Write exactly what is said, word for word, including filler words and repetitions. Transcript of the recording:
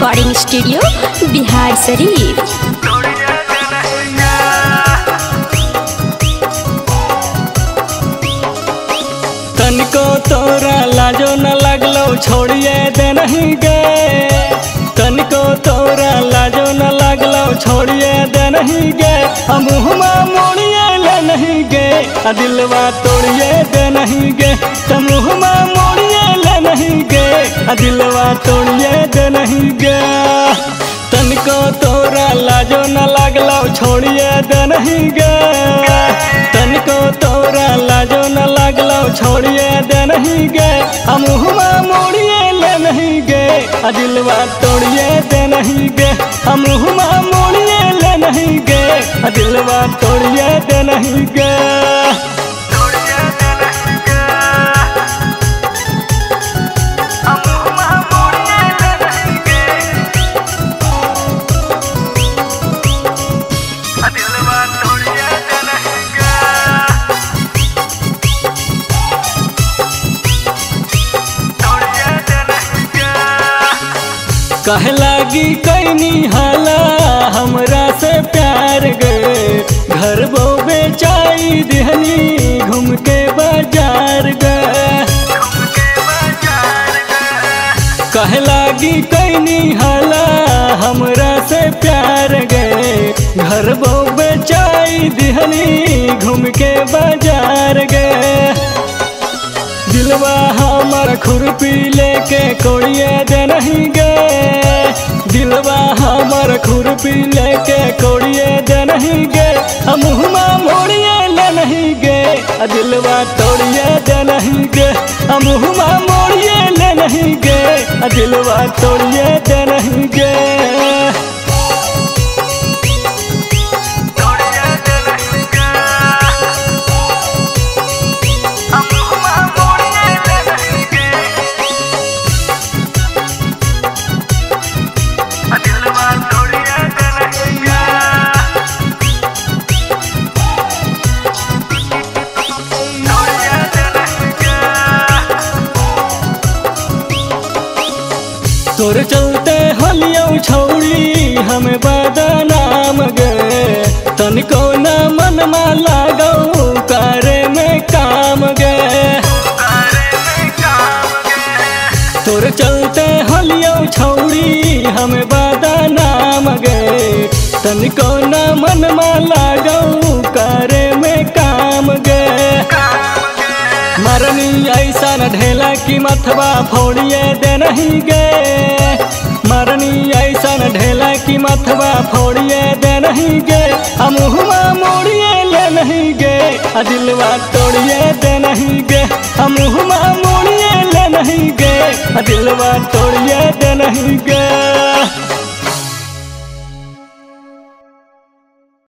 Recording studio Bihar Sharif. तनिको तोरा लाजो न लगलो छोड़िए दे नहीं गे। तनिको तोरा लाजो न लगलो छोड़िए दे नहीं गे। हम हुमा मोड़िए ले नहीं गे। आ दिलवा तोड़िए दे नहीं गे। तुम हुमा मोड़िए ले नहीं गे। आ दिलवा तोड़िए दे नहीं गे। तनिको तोरा लाजो न लगलो छोड़िए दे नहीं गे। तनिको तोरा लाजो न लगलो छोड़िए दे नहीं गे। हम हुमा मोड़िए ले नहीं गे। आ दिलवा तोड़िए दे नहीं गे। हम हुमा मोड़िए ले नहीं गे। आ दिलवा तोड़िए दे नहीं गे। कह लागी कैनी हाला हमरा से प्यार गे। घर बो बेचाई दिहनी घूम के बाजार गे। कह लागी कैनी हाला हमरा से प्यार गे। घर बो बेचाई दिहनी घूम के बाजार गे। दिलवा हमार खुरपी लेके कोड़िए दे नहीं गे। दिलवा हमार खुरपी लेके कोड़िए दे नहीं गे। हम हुमा मोड़िए ले नहीं गे। आ दिलवा तोड़िए दे नहीं गे। हम हुमा मोड़िए ले नहीं गे। आ दिलवा तोड़िए दे नहीं गे। तोर चलते होलियो छौड़ी हमें बदनाम गे। तनिको न मनमा लागो करे में काम गे। तोर चलते होलियो छौड़ी हमें बदनाम गे। तनिको न मनमा लागो करे में काम गे। मरनी ऐसा न ढेला की मथवा फोड़िए दे नहीं गे। मरनी ऐसा न ढेला की मथवा फोड़िए दे नहीं गे। हम हुमा मोड़िए ले नहीं गे। आ दिलवा तोड़िए दे नहीं गे। हम हुमा मोड़िए ले नहीं गे। आ दिलवा तोड़िए दे नहीं गे।